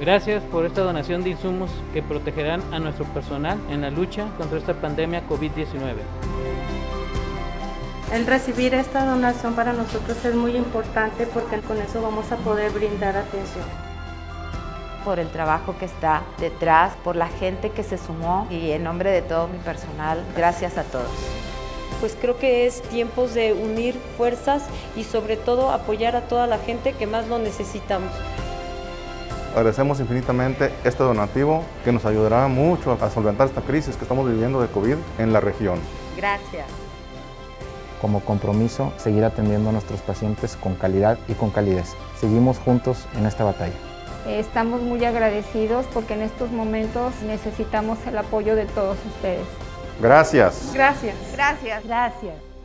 Gracias por esta donación de insumos que protegerán a nuestro personal en la lucha contra esta pandemia COVID-19. El recibir esta donación para nosotros es muy importante porque con eso vamos a poder brindar atención. Por el trabajo que está detrás, por la gente que se sumó y en nombre de todo mi personal, gracias a todos. Pues creo que es tiempos de unir fuerzas y sobre todo apoyar a toda la gente que más lo necesitamos. Agradecemos infinitamente este donativo que nos ayudará mucho a solventar esta crisis que estamos viviendo de COVID en la región. Gracias. Como compromiso, seguir atendiendo a nuestros pacientes con calidad y con calidez. Seguimos juntos en esta batalla. Estamos muy agradecidos porque en estos momentos necesitamos el apoyo de todos ustedes. Gracias. Gracias. Gracias. Gracias.